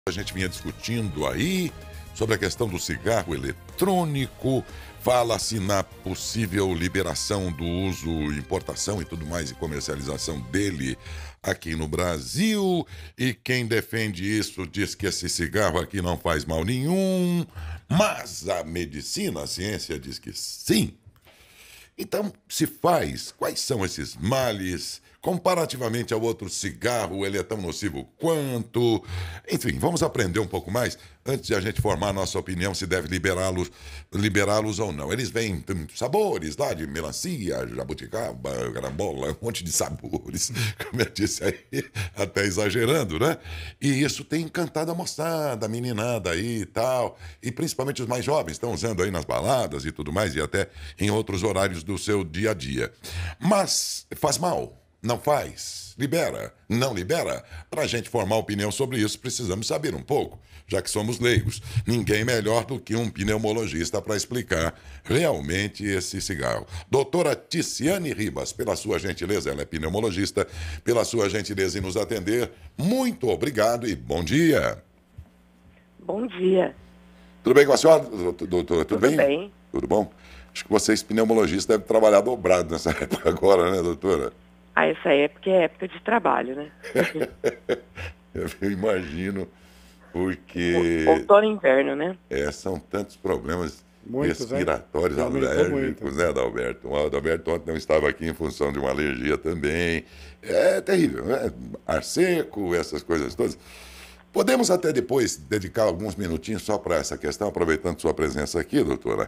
A gente vinha discutindo aí sobre a questão do cigarro eletrônico, fala-se na possível liberação do uso, importação e tudo mais e comercialização dele aqui no Brasil, e quem defende isso diz que esse cigarro aqui não faz mal nenhum, mas a medicina, a ciência diz que sim. Então, se faz, quais são esses males? Comparativamente ao outro cigarro, ele é tão nocivo quanto? Enfim, vamos aprender um pouco mais antes de a gente formar a nossa opinião se deve liberá-los ou não. Eles vêm sabores lá de melancia, jabuticaba, carambola, um monte de sabores, como eu disse aí, até exagerando, né? E isso tem encantado a moçada, a meninada aí e tal, e principalmente os mais jovens estão usando aí nas baladas e tudo mais, e até em outros horários do seu dia a dia. Mas faz mal? Não faz? Libera? Não libera? Para a gente formar opinião sobre isso, precisamos saber um pouco, já que somos leigos. Ninguém melhor do que um pneumologista para explicar realmente esse cigarro. Doutora Ticiane Ribas, pela sua gentileza, ela é pneumologista, pela sua gentileza em nos atender, muito obrigado e bom dia. Bom dia. Tudo bem com a senhora, doutora? Tudo bem? Bem. Tudo bom? Acho que vocês, pneumologistas, devem trabalhar dobrado nessa época agora, né, doutora? Essa época é época de trabalho, né? Eu imagino, porque Outono e inverno, né? são tantos problemas Muitos, respiratórios, alérgicos, né, Adalberto? O Adalberto ontem não estava aqui em função de uma alergia também. É terrível, né? Ar seco, essas coisas todas. Podemos até depois dedicar alguns minutinhos só para essa questão, aproveitando sua presença aqui, doutora.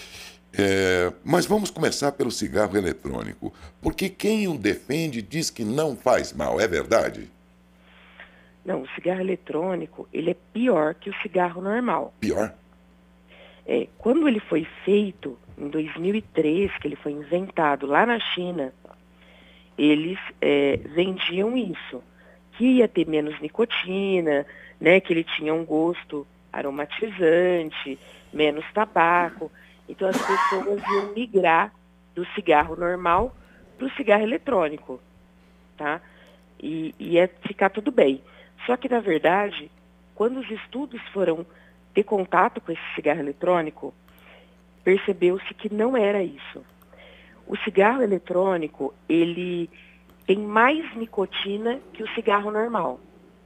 Mas vamos começar pelo cigarro eletrônico, porque quem o defende diz que não faz mal, é verdade? Não, o cigarro eletrônico, ele é pior que o cigarro normal. Pior? Quando ele foi feito, em 2003, que ele foi inventado lá na China, eles vendiam isso, que ia ter menos nicotina, né, que ele tinha um gosto aromatizante, menos tabaco. Então as pessoas iam migrar do cigarro normal para o cigarro eletrônico, tá? E ia ficar tudo bem. Só que, na verdade, quando os estudos foram ter contato com esse cigarro eletrônico, percebeu-se que não era isso. O cigarro eletrônico, ele tem mais nicotina que o cigarro normal.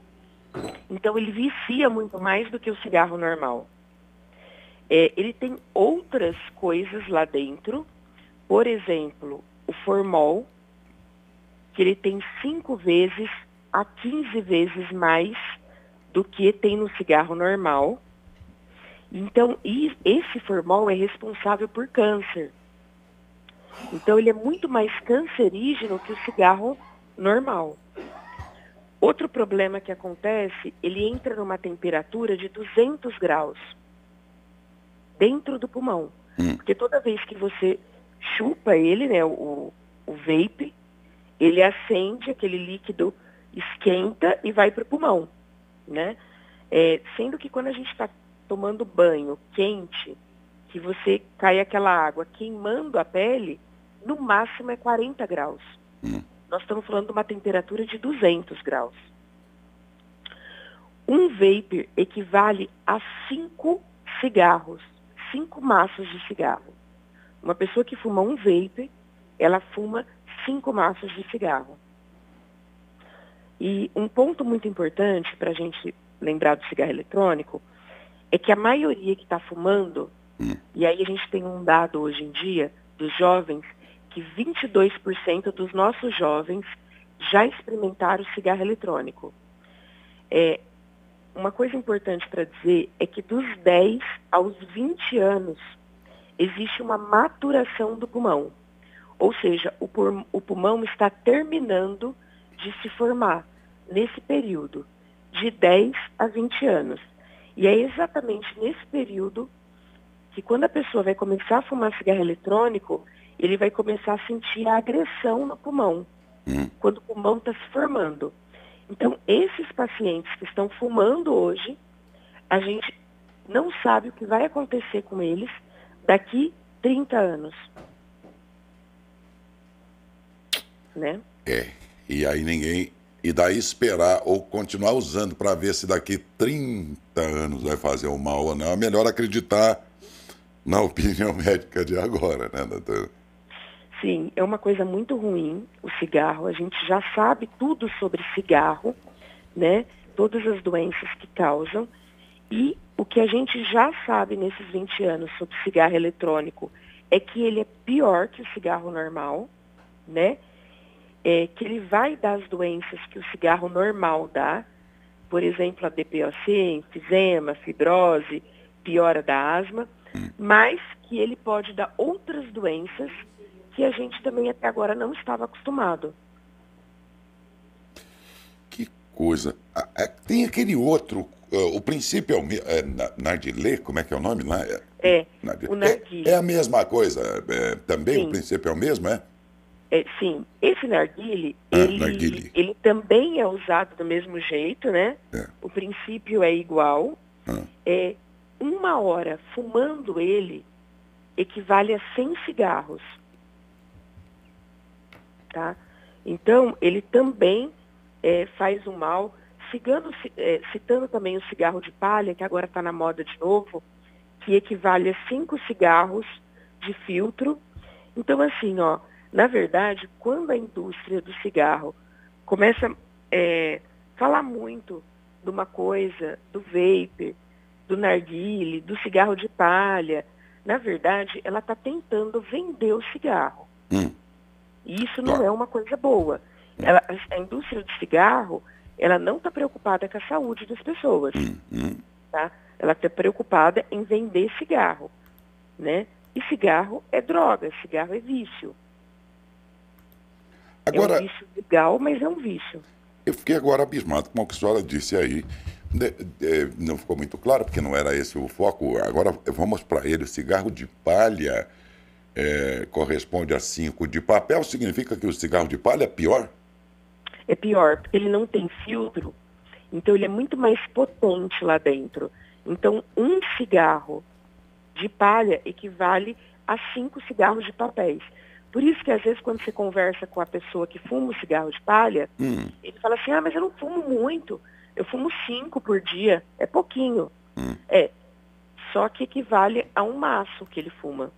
Então ele vicia muito mais do que o cigarro normal. Ele tem outras coisas lá dentro, por exemplo, o formol, que ele tem 5 vezes a 15 vezes mais do que tem no cigarro normal. Então, esse formol é responsável por câncer. Então, ele é muito mais cancerígeno que o cigarro normal. Outro problema que acontece, ele entra numa temperatura de 200 graus. Dentro do pulmão. Porque toda vez que você chupa ele, né, o vape, ele acende, aquele líquido esquenta e vai para o pulmão, né? Sendo que quando a gente está tomando banho quente, que você cai aquela água queimando a pele, no máximo é 40 graus. Nós estamos falando de uma temperatura de 200 graus. Um vape equivale a 5 cigarros. 5 maços de cigarro. Uma pessoa que fuma um vape, ela fuma 5 maços de cigarro. E um ponto muito importante para a gente lembrar do cigarro eletrônico é que a maioria que está fumando, e aí a gente tem um dado hoje em dia dos jovens, que 22% dos nossos jovens já experimentaram o cigarro eletrônico. Uma coisa importante para dizer é que dos 10 aos 20 anos existe uma maturação do pulmão. Ou seja, o pulmão está terminando de se formar nesse período, de 10 a 20 anos. E é exatamente nesse período que quando a pessoa vai começar a fumar cigarro eletrônico, ele vai começar a sentir a agressão no pulmão, quando o pulmão está se formando. Então, esses pacientes que estão fumando hoje, a gente não sabe o que vai acontecer com eles daqui 30 anos. Né? E aí ninguém E daí esperar ou continuar usando para ver se daqui 30 anos vai fazer um mal ou não. É melhor acreditar na opinião médica de agora, né, doutora? Sim, é uma coisa muito ruim o cigarro. A gente já sabe tudo sobre cigarro, né? Todas as doenças que causam. E o que a gente já sabe nesses 20 anos sobre cigarro eletrônico é que ele é pior que o cigarro normal, né? Que ele vai dar as doenças que o cigarro normal dá, por exemplo, a DPOC, enfisema, fibrose, piora da asma, mas que ele pode dar outras doenças que a gente também até agora não estava acostumado. Que coisa. Tem aquele outro, o princípio é o mesmo, narguilé, como é que é o nome lá? O narguilé. É a mesma coisa, também Sim. o princípio é o mesmo, é? Sim, esse narguilé, Narguilé. ele também é usado do mesmo jeito, né? O princípio é igual. 1 hora fumando ele equivale a 100 cigarros. Tá? Então, ele também faz um mal. Citando também o cigarro de palha, que agora está na moda de novo, que equivale a 5 cigarros de filtro. Então, assim, ó, na verdade, quando a indústria do cigarro começa a falar muito de uma coisa, do vape, do narguilé, do cigarro de palha, na verdade, ela está tentando vender o cigarro. E isso não é uma coisa boa. A indústria do cigarro, ela não está preocupada com a saúde das pessoas. Tá? Ela está preocupada em vender cigarro, né? E cigarro é droga, cigarro é vício. Agora, é um vício legal, mas é um vício. Eu fiquei agora abismado com o que a senhora disse aí. Não ficou muito claro, porque não era esse o foco. Agora vamos para ele. O cigarro de palha corresponde a 5 de papel. Significa que o cigarro de palha é pior? É pior, porque ele não tem filtro. Então ele é muito mais potente lá dentro. Então um cigarro de palha equivale a 5 cigarros de papéis. Por isso que às vezes quando você conversa com a pessoa que fuma o cigarro de palha, ele fala assim, mas eu não fumo muito, eu fumo 5 por dia, é pouquinho. Só que equivale a um maço que ele fuma.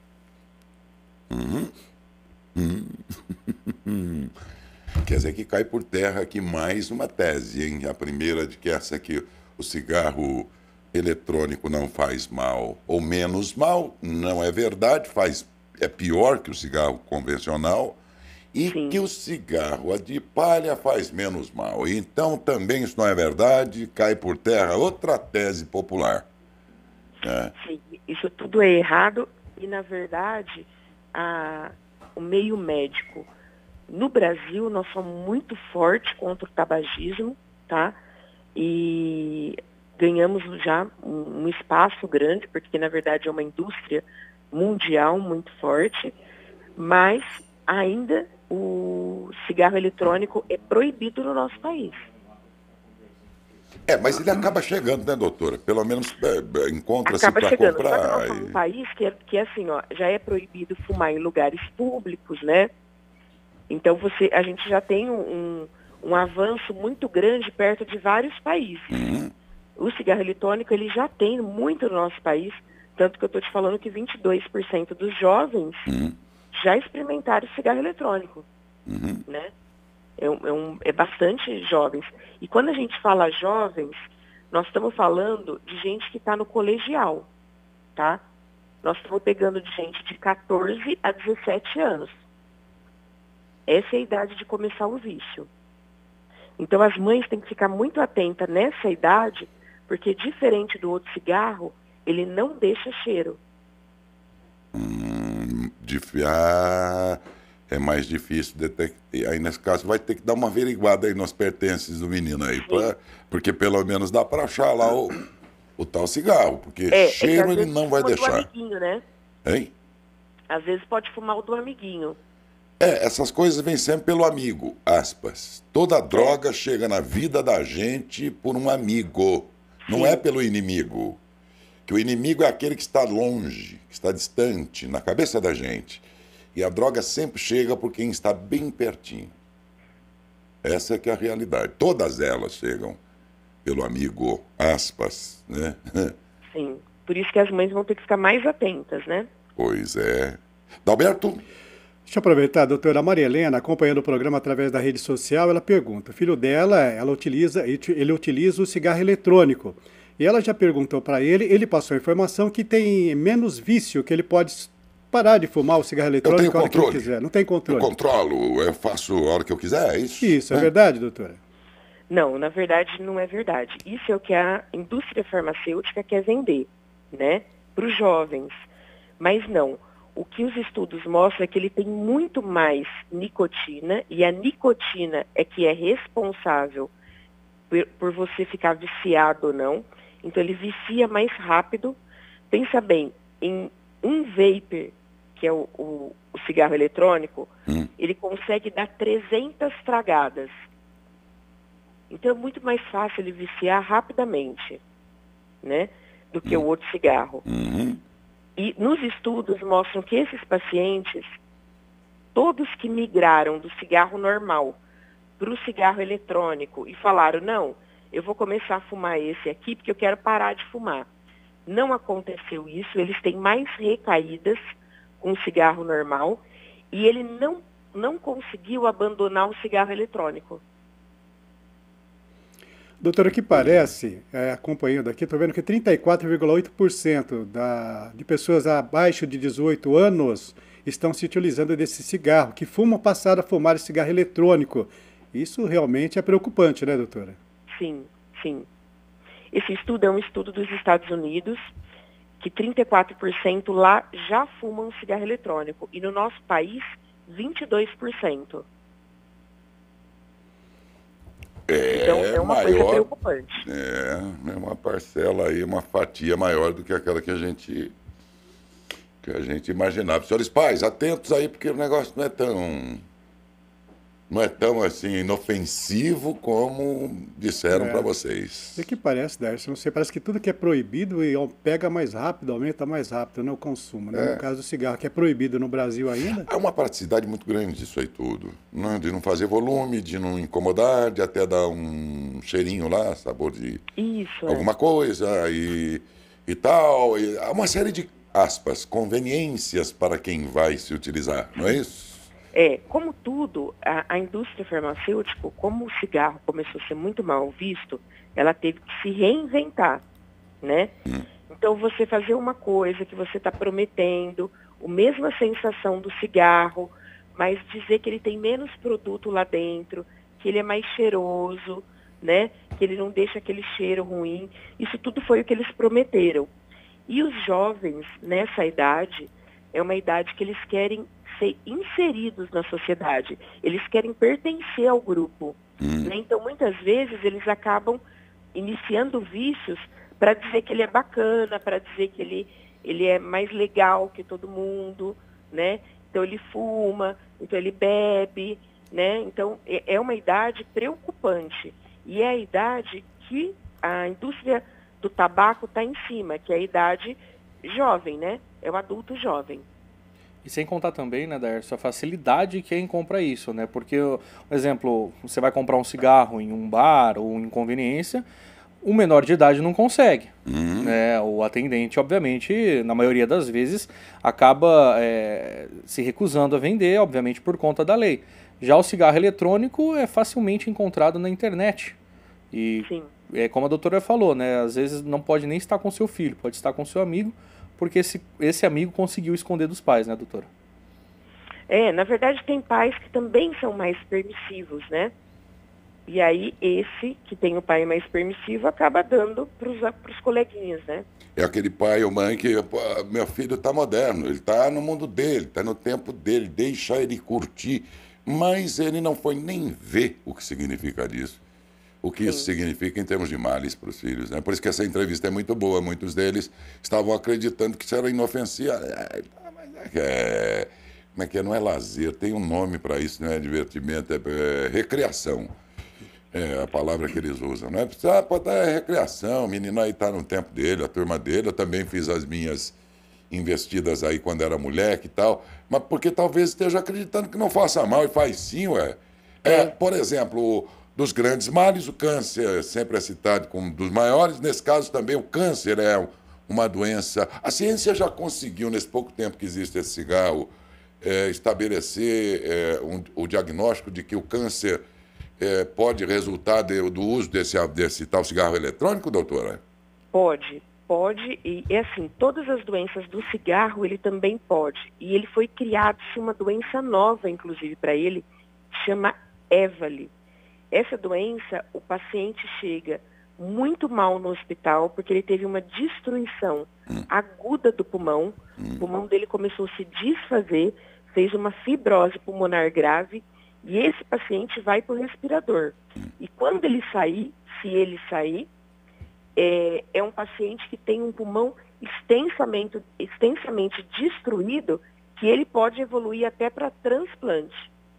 Quer dizer que cai por terra aqui mais uma tese, hein? A primeira de que essa aqui, o cigarro eletrônico não faz mal ou menos mal, não é verdade, é pior que o cigarro convencional, e Sim. que o cigarro de palha faz menos mal. Então também isso não é verdade, cai por terra outra tese popular. Sim, isso tudo é errado e, na verdade, o meio médico no Brasil, nós somos muito fortes contra o tabagismo, tá? E ganhamos já um espaço grande, porque na verdade é uma indústria mundial muito forte, mas ainda o cigarro eletrônico é proibido no nosso país. Mas ele acaba chegando, né, doutora? Pelo menos encontra-se Acaba para chegando. comprar. Só que nós somos um país que é assim, ó, já é proibido fumar em lugares públicos, né? Então a gente já tem um avanço muito grande perto de vários países. O cigarro eletrônico ele já tem muito no nosso país, tanto que eu estou te falando que 22% dos jovens já experimentaram cigarro eletrônico, né? É bastante jovens. E quando a gente fala jovens, nós estamos falando de gente que está no colegial, tá? Nós estamos pegando de gente de 14 a 17 anos. Essa é a idade de começar o vício. Então as mães têm que ficar muito atentas nessa idade, porque diferente do outro cigarro, ele não deixa cheiro. É mais difícil detectar. Aí nesse caso vai ter que dar uma averiguada aí nos pertences do menino aí, porque pelo menos dá para achar lá o tal cigarro, porque cheiro ele não vai deixar. Do amiguinho, né? Hein? Às vezes pode fumar o do amiguinho. Essas coisas vêm sempre pelo amigo, aspas. Toda droga chega na vida da gente por um amigo, não é pelo inimigo. Que o inimigo é aquele que está longe, que está distante, na cabeça da gente. E a droga sempre chega por quem está bem pertinho. Essa é que é a realidade. Todas elas chegam pelo amigo, aspas, né? Sim. Por isso que as mães vão ter que ficar mais atentas, né? Pois é. Dalberto? Deixa eu aproveitar, a doutora Maria Helena, acompanhando o programa através da rede social, ela pergunta, o filho dela, ele utiliza o cigarro eletrônico. E ela já perguntou para ele passou a informação que tem menos vício, que ele pode parar de fumar o cigarro eletrônico a hora que ele quiser. Não tem controle. Eu controlo, eu faço a hora que eu quiser, é isso? Isso, é verdade, doutora? Não, na verdade não é verdade. Isso é o que a indústria farmacêutica quer vender, né? Para os jovens. Mas não. O que os estudos mostram é que ele tem muito mais nicotina, e a nicotina é que é responsável por você ficar viciado ou não. Então ele vicia mais rápido. Pensa bem, em um vapor, que é o cigarro eletrônico, ele consegue dar 300 tragadas. Então é muito mais fácil ele viciar rapidamente, né, do que o outro cigarro. E nos estudos mostram que esses pacientes, todos que migraram do cigarro normal para o cigarro eletrônico e falaram, não, eu vou começar a fumar esse aqui porque eu quero parar de fumar. Não aconteceu isso, eles têm mais recaídas com o cigarro normal e ele não conseguiu abandonar o cigarro eletrônico. Doutora, que parece, acompanhando aqui, estou vendo que 34,8% de pessoas abaixo de 18 anos estão se utilizando desse cigarro, que fumam, passaram a fumar cigarro eletrônico. Isso realmente é preocupante, né, doutora? Sim, sim. Esse estudo é um estudo dos Estados Unidos, que 34% lá já fumam cigarro eletrônico, e no nosso país, 22%. Então é uma coisa preocupante. É uma parcela aí, uma fatia maior do que aquela que a gente imaginava. Senhores pais, atentos aí, porque o negócio não é tão assim inofensivo como disseram para vocês. E que parece, Darcy, não sei, parece que tudo que é proibido pega mais rápido, aumenta mais rápido, né, o consumo, né? No caso do cigarro, que é proibido no Brasil ainda. É uma praticidade muito grande isso aí tudo, né? De não fazer volume, de não incomodar, de até dar um cheirinho lá, sabor de alguma coisa e tal. E há uma série de, aspas, conveniências para quem vai se utilizar, não é isso? Como tudo, a indústria farmacêutica, como o cigarro começou a ser muito mal visto, ela teve que se reinventar, né? Então, você fazer uma coisa que você está prometendo, a mesma sensação do cigarro, mas dizer que ele tem menos produto lá dentro, que ele é mais cheiroso, né? Que ele não deixa aquele cheiro ruim. Isso tudo foi o que eles prometeram. E os jovens, nessa idade, é uma idade que eles querem ser inseridos na sociedade. Eles querem pertencer ao grupo. Né? Então, muitas vezes, eles acabam iniciando vícios para dizer que ele é bacana, para dizer que ele é mais legal que todo mundo, né? Então, ele fuma, então ele bebe, né? Então, é uma idade preocupante. E é a idade que a indústria do tabaco está em cima, que é a idade jovem, né? É o adulto jovem. E sem contar também, né, Darcy, a facilidade que quem compra isso, né? Porque, por exemplo, você vai comprar um cigarro em um bar ou em conveniência, o menor de idade não consegue. Né? O atendente, obviamente, na maioria das vezes, acaba se recusando a vender, obviamente, por conta da lei. Já o cigarro eletrônico é facilmente encontrado na internet. E como a doutora falou, né? Às vezes não pode nem estar com seu filho, pode estar com seu amigo, porque esse amigo conseguiu esconder dos pais, né, doutora? Na verdade tem pais que também são mais permissivos, né? E aí esse que tem o pai mais permissivo acaba dando para os coleguinhas, né? É aquele pai ou mãe que, meu filho está moderno, ele está no mundo dele, está no tempo dele, deixa ele curtir, mas ele não foi nem ver o que significa isso. O que isso significa em termos de males para os filhos, né? Por isso que essa entrevista é muito boa. Muitos deles estavam acreditando que isso era inofensivo. Como é que é? Não é lazer, tem um nome para isso, não é divertimento, é recreação. É a palavra que eles usam, não é? Pode dar recreação, o menino aí está no tempo dele, a turma dele. Eu também fiz as minhas investidas aí quando era moleque e tal, mas porque talvez esteja acreditando que não faça mal, e faz sim, ué. Por exemplo, dos grandes males, o câncer sempre é citado como um dos maiores. Nesse caso também o câncer é uma doença. A ciência já conseguiu, nesse pouco tempo que existe esse cigarro, estabelecer o diagnóstico de que o câncer pode resultar do uso desse tal cigarro eletrônico, doutora? Pode, e assim, todas as doenças do cigarro ele também pode. E ele foi criado uma doença nova, inclusive, para ele, chama EVALI. Essa doença, o paciente chega muito mal no hospital, porque ele teve uma destruição aguda do pulmão, o pulmão dele começou a se desfazer, fez uma fibrose pulmonar grave, e esse paciente vai para o respirador. E quando ele sair, se ele sair, é um paciente que tem um pulmão extensamente destruído, que ele pode evoluir até para transplante.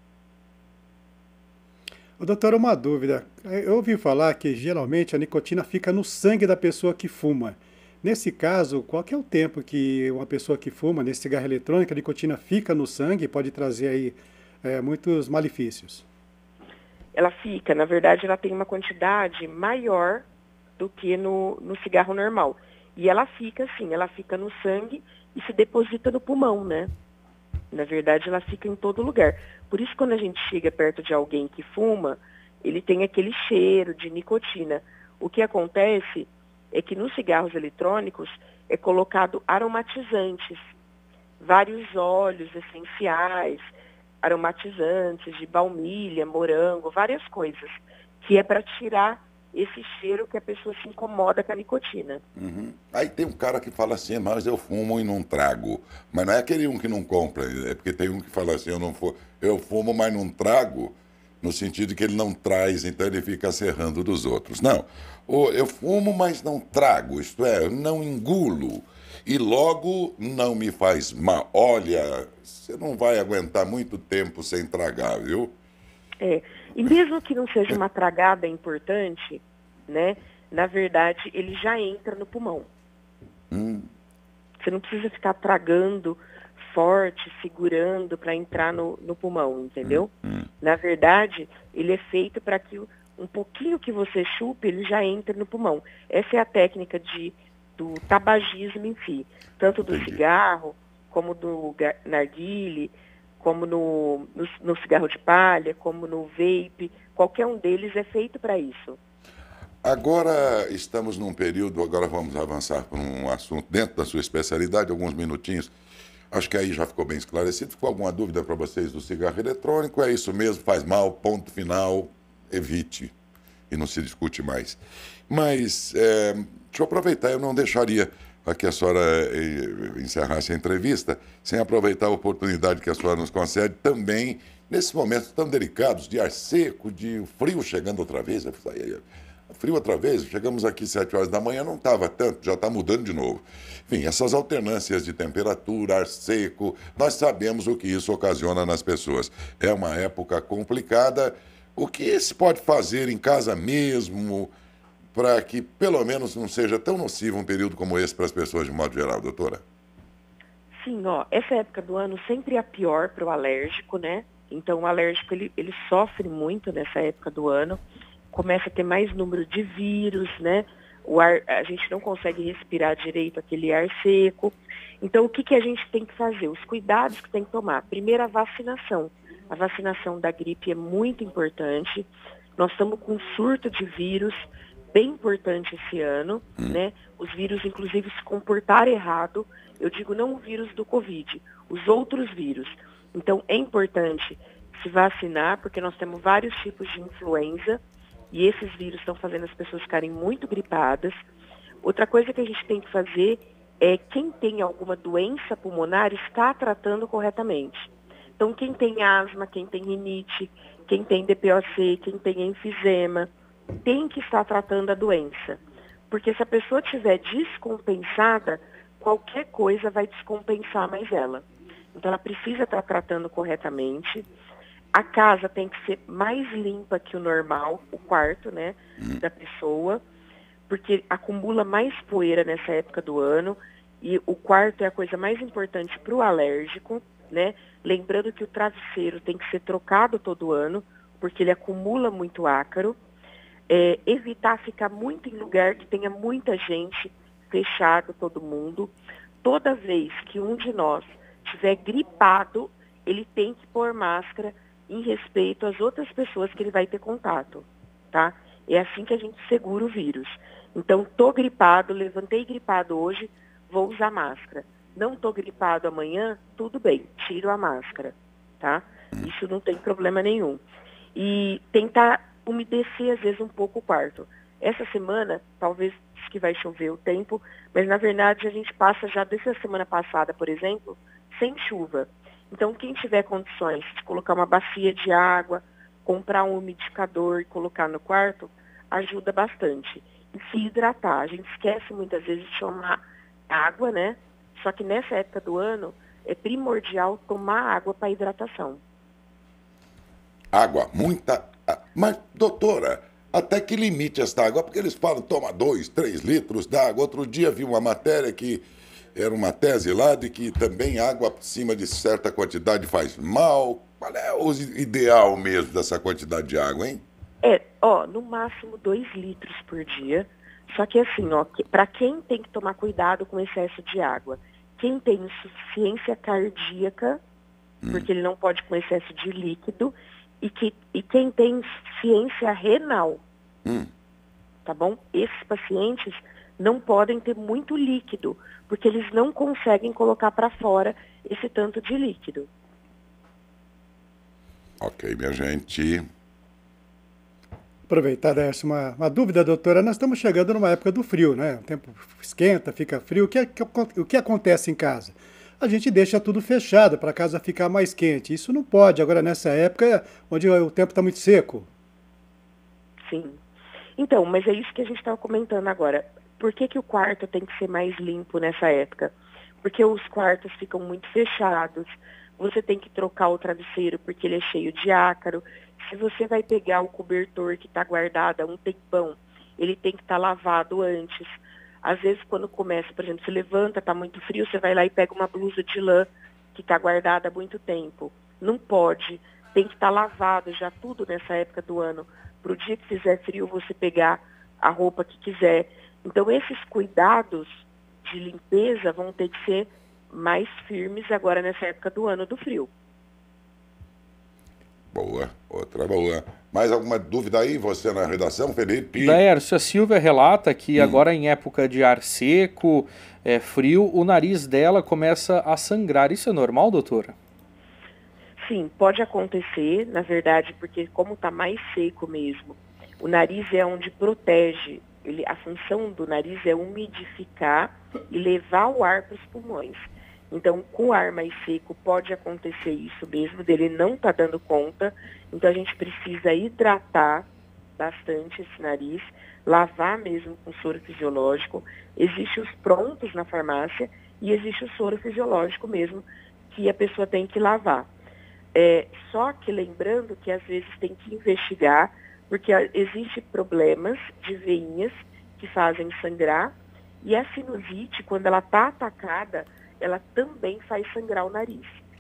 Doutor, uma dúvida. Eu ouvi falar que geralmente a nicotina fica no sangue da pessoa que fuma. Nesse caso, qual que é o tempo que uma pessoa que fuma nesse cigarro eletrônico, a nicotina fica no sangue e pode trazer aí muitos malefícios? Ela fica, na verdade, ela tem uma quantidade maior do que no cigarro normal. E ela fica assim, ela fica no sangue e se deposita no pulmão, né? Na verdade, ela fica em todo lugar. Por isso, quando a gente chega perto de alguém que fuma, ele tem aquele cheiro de nicotina. O que acontece é que nos cigarros eletrônicos é colocado aromatizantes, vários óleos essenciais, aromatizantes de baunilha, morango, várias coisas, que é para tirar esse cheiro que a pessoa se incomoda com a nicotina. Aí tem um cara que fala assim, mas eu fumo e não trago. Mas não é aquele um que não compra, é porque tem um que fala assim, eu fumo, mas não trago, no sentido que ele não traz, então ele fica serrando dos outros. Não, eu fumo, mas não trago, isto é, eu não engulo. E logo não me faz mal. Olha, você não vai aguentar muito tempo sem tragar, viu? E mesmo que não seja uma tragada importante, né, na verdade, ele já entra no pulmão. Você não precisa ficar tragando forte, segurando para entrar no pulmão, entendeu? Na verdade, ele é feito para que um pouquinho que você chupe, ele já entre no pulmão. Essa é a técnica do tabagismo em si, tanto do cigarro, como do narguile, como no cigarro de palha, como no vape, qualquer um deles é feito para isso. Agora estamos num período, agora vamos avançar para um assunto dentro da sua especialidade, alguns minutinhos. Acho que aí já ficou bem esclarecido. Ficou alguma dúvida para vocês do cigarro eletrônico? É isso mesmo, faz mal, ponto final, evite. E não se discute mais. Mas, deixa eu aproveitar, eu não deixaria que a senhora encerrasse a entrevista sem aproveitar a oportunidade que a senhora nos concede também nesses momentos tão delicados de ar seco, de frio chegando outra vez. Frio outra vez, chegamos aqui 7 horas da manhã, não estava tanto, já está mudando de novo. Enfim, essas alternâncias de temperatura, ar seco, nós sabemos o que isso ocasiona nas pessoas. É uma época complicada. O que se pode fazer em casa mesmo para que pelo menos não seja tão nocivo um período como esse para as pessoas de modo geral, doutora? Sim, essa época do ano sempre é a pior para o alérgico, né? Então o alérgico ele sofre muito nessa época do ano, começa a ter mais número de vírus, né? A gente não consegue respirar direito aquele ar seco. Então o que a gente tem que fazer? Os cuidados que tem que tomar. Primeiro, a vacinação. A vacinação da gripe é muito importante. Nós estamos com um surto de vírus bem importante esse ano, né? Os vírus, inclusive, se comportaram errado. Eu digo não o vírus do Covid, os outros vírus. Então, é importante se vacinar, porque nós temos vários tipos de influenza e esses vírus estão fazendo as pessoas ficarem muito gripadas. Outra coisa que a gente tem que fazer é quem tem alguma doença pulmonar está tratando corretamente. Então, quem tem asma, quem tem rinite, quem tem DPOC, quem tem enfisema, tem que estar tratando a doença. Porque se a pessoa estiver descompensada, qualquer coisa vai descompensar mais ela. Então ela precisa estar tratando corretamente. A casa tem que ser mais limpa que o normal, o quarto, né, da pessoa, porque acumula mais poeira nessa época do ano. E o quarto é a coisa mais importante para o alérgico, né? Lembrando que o travesseiro tem que ser trocado todo ano. porque ele acumula muito ácaro. Evitar ficar muito em lugar que tenha muita gente, fechado todo mundo. Toda vez que um de nós estiver gripado, ele tem que pôr máscara em respeito às outras pessoas que ele vai ter contato, tá? É assim que a gente segura o vírus. Então, tô gripado, levantei gripado hoje, vou usar máscara. Não tô gripado amanhã, tudo bem, tiro a máscara, tá? Isso não tem problema nenhum. E tentar umedecer, às vezes, um pouco o quarto. Essa semana, talvez que vai chover o tempo, mas, na verdade, a gente passa já desde a semana passada, por exemplo, sem chuva. Então, quem tiver condições de colocar uma bacia de água, comprar um umidificador e colocar no quarto, ajuda bastante. E se hidratar. A gente esquece muitas vezes de tomar água, né? Só que nessa época do ano é primordial tomar água para hidratação. Água, muita. Mas, doutora, até que limite esta água? Porque eles falam, toma 2, 3 litros d'água. Outro dia vi uma matéria que era uma tese lá de que também água acima de certa quantidade faz mal. Qual é o ideal mesmo dessa quantidade de água, hein? No máximo 2 litros por dia. Só que assim, para quem tem que tomar cuidado com o excesso de água, quem tem insuficiência cardíaca, porque ele não pode com excesso de líquido, e quem tem insuficiência renal, tá bom? Esses pacientes não podem ter muito líquido, porque eles não conseguem colocar para fora esse tanto de líquido. Ok, minha gente. Aproveitar, Décio, uma dúvida, doutora. Nós estamos chegando numa época do frio, né? O tempo esquenta, fica frio. O que acontece em casa? A gente deixa tudo fechado para a casa ficar mais quente. Isso não pode agora nessa época onde o tempo está muito seco. Sim. Então, mas é isso que a gente estava comentando agora. Por que o quarto tem que ser mais limpo nessa época? Porque os quartos ficam muito fechados. Você tem que trocar o travesseiro porque ele é cheio de ácaro. Se você vai pegar o cobertor que está guardado há um tempão, ele tem que estar lavado antes. Às vezes, quando começa, por exemplo, você levanta, está muito frio, você vai lá e pega uma blusa de lã que está guardada há muito tempo. Não pode. Tem que estar lavado já tudo nessa época do ano. Para o dia que fizer frio, você pegar a roupa que quiser. Então, esses cuidados de limpeza vão ter que ser mais firmes agora nessa época do ano do frio. Boa, outra boa. Mais alguma dúvida aí, você na redação, Felipe? Laércio, a Silvia relata que agora em época de ar seco, frio, o nariz dela começa a sangrar. Isso é normal, doutora? Sim, pode acontecer, na verdade, porque como está mais seco mesmo, o nariz é onde protege. A função do nariz é umidificar e levar o ar para os pulmões. Então, com o ar mais seco, pode acontecer isso mesmo, dele não estar dando conta. Então, a gente precisa hidratar bastante esse nariz, lavar mesmo com soro fisiológico. Existem os prontos na farmácia e existe o soro fisiológico mesmo, que a pessoa tem que lavar. Só que lembrando que às vezes tem que investigar, porque existem problemas de veinhas que fazem sangrar, e a sinusite, quando ela está atacada, ela também faz sangrar o nariz.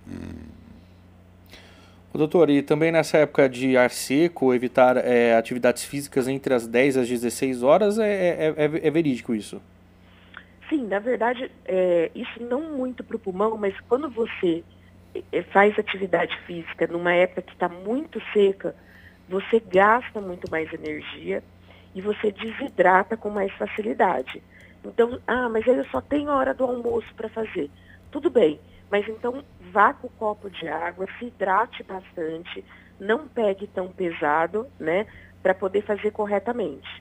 Doutor, e também nessa época de ar seco, evitar atividades físicas entre as 10 às 16 horas, é verídico isso? Sim, na verdade, isso não muito para o pulmão, mas quando você faz atividade física numa época que está muito seca, você gasta muito mais energia e você desidrata com mais facilidade. Então, mas aí eu só tenho a hora do almoço para fazer. Tudo bem, mas então vá com o copo de água, se hidrate bastante, não pegue tão pesado, né, para poder fazer corretamente.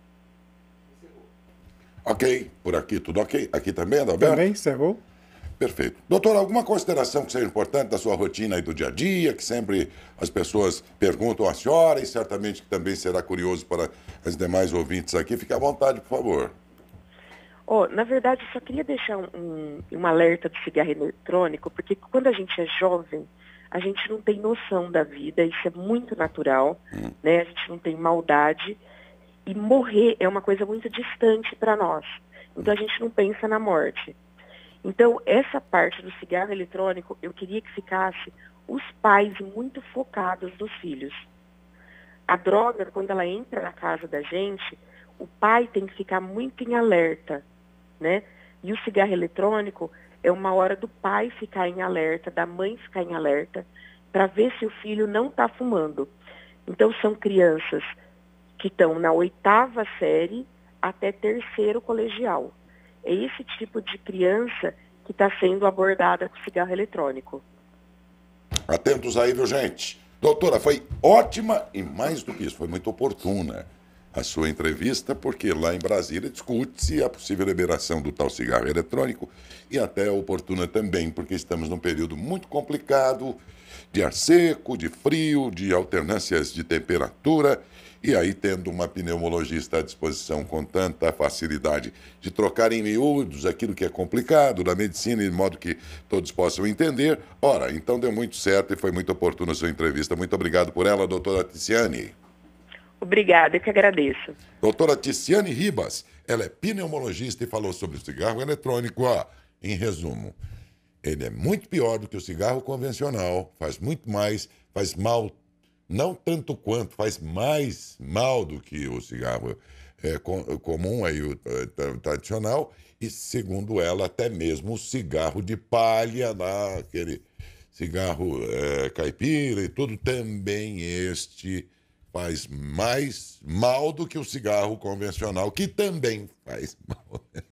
Ok, por aqui tudo ok? Aqui também, Adalberto? Também, encerrou? Perfeito. Doutor, alguma consideração que seja importante da sua rotina aí do dia a dia, que sempre as pessoas perguntam à senhora e certamente que também será curioso para as demais ouvintes aqui. Fique à vontade, por favor. Na verdade, eu só queria deixar um alerta do cigarro eletrônico, porque quando a gente é jovem, a gente não tem noção da vida, isso é muito natural, né? A gente não tem maldade, e morrer é uma coisa muito distante para nós. Então, a gente não pensa na morte. Então, essa parte do cigarro eletrônico, eu queria que ficasse os pais muito focados nos filhos, A droga, quando ela entra na casa da gente, o pai tem que ficar muito em alerta, né? E o cigarro eletrônico é uma hora do pai ficar em alerta, da mãe ficar em alerta, para ver se o filho não está fumando. Então, são crianças que estão na 8ª série até 3º colegial. É esse tipo de criança que está sendo abordada com cigarro eletrônico. Atentos aí, viu, gente? Doutora, foi ótima e mais do que isso, foi muito oportuna a sua entrevista, porque lá em Brasília discute-se a possível liberação do tal cigarro eletrônico e até oportuna também, porque estamos num período muito complicado de ar seco, de frio, de alternâncias de temperatura, e aí tendo uma pneumologista à disposição com tanta facilidade de trocar em miúdos aquilo que é complicado da medicina, de modo que todos possam entender. Ora, então deu muito certo e foi muito oportuna a sua entrevista. Muito obrigado por ela, doutora Ticiane. Obrigada, eu que agradeço. Doutora Ticiane Ribas, ela é pneumologista e falou sobre o cigarro eletrônico. Em resumo, ele é muito pior do que o cigarro convencional, faz muito mais, faz mal, não tanto quanto, faz mais mal do que o cigarro comum, aí, o tradicional, e segundo ela, até mesmo o cigarro de palha, lá, aquele cigarro caipira e tudo, também este faz mais mal do que o cigarro convencional, que também faz mal.